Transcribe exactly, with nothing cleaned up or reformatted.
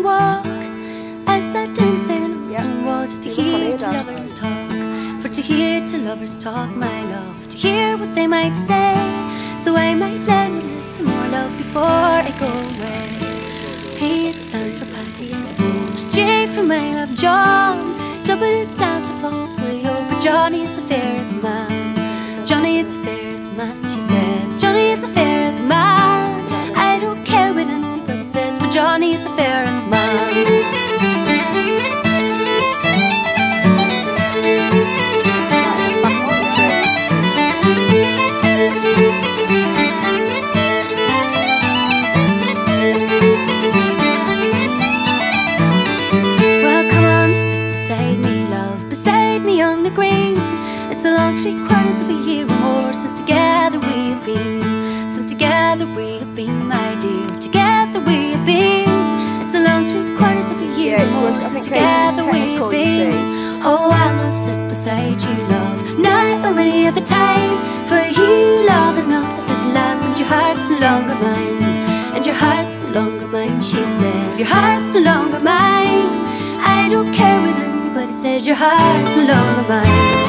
walk. I sat down sailing Yep. stone wall just to hear two lovers talk. For to hear two lovers talk, my love, to hear what they might say, so I might learn a little more love before I go away. P it stands for Patty, I suppose. J for my love, John. W stands for Falsely, oh, but Johnny is the fairest man. Johnny is the fairest man, she said. Johnny is the fairest man. I don't care what anybody says, but Johnny is the fairest man. It's a long three quarters of a year or more since together we have been. Since together we have been, my dear. Together we have been. It's a long three quarters of a year yeah, or more since together we have been. Oh, I'll not sit beside you, love, night or any other time. For you love another little lass, and your heart's no longer mine. And your heart's no longer mine, she said. Your heart's no longer mine. I don't care what anybody says, your heart's no longer mine.